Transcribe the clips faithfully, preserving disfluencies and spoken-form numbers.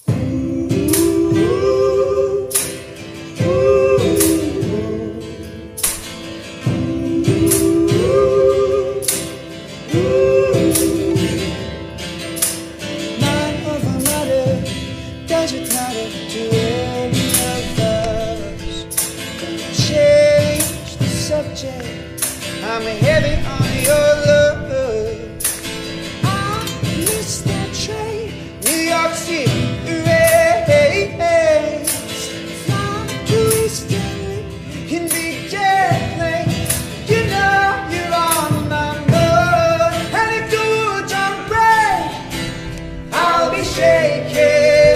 Does it matter to any of us? Change the subject. I'm heavy on your love. I miss that train, New York City race. Fly to Eastern in big jet plane. You know you're on my mind, and if the woods don't break, I'll be shaking.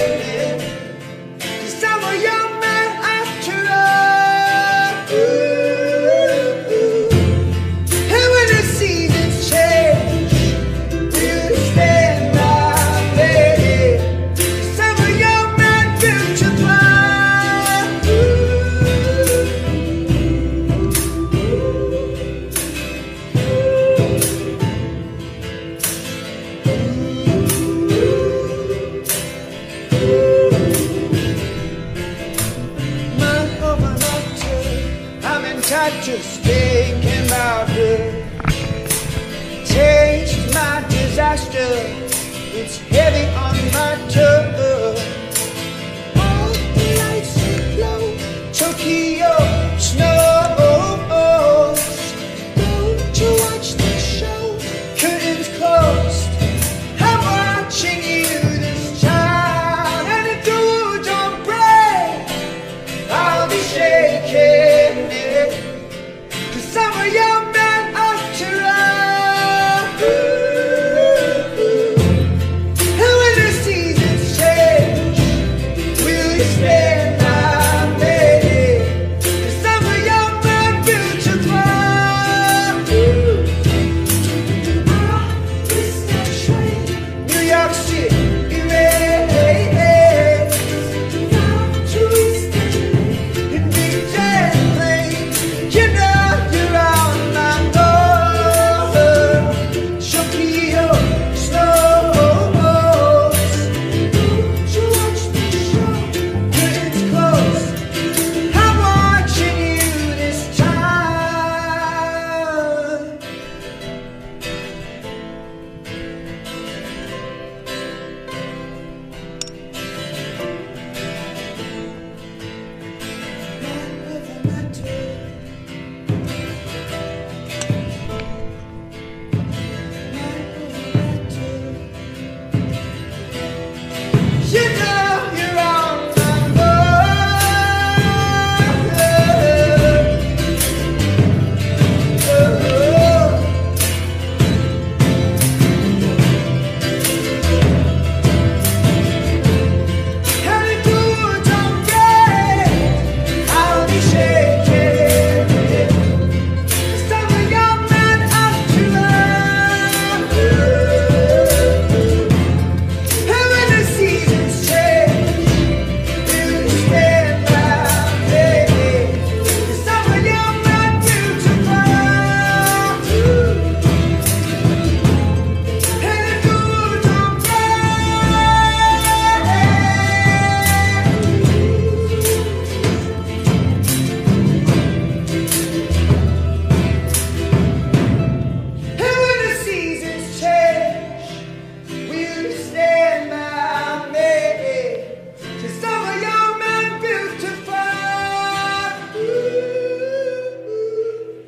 Just thinking about her. Taste my disaster. It's heavy on my tongue. All the lights aglow. Tokyo snows. Don't you watch the show? Curtains closed. I'm watching you this time, and if the woods don't break, I'll be shaking. I'm a young man up to run. And when the seasons change, will you stand by me? 'Cause I'm a young man built to fly. I miss that train, New York City race. Fly to Eastern in big jet planes. You know.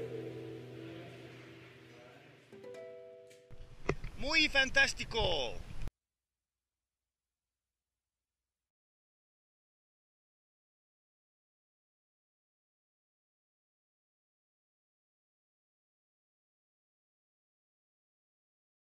Muy fantástico.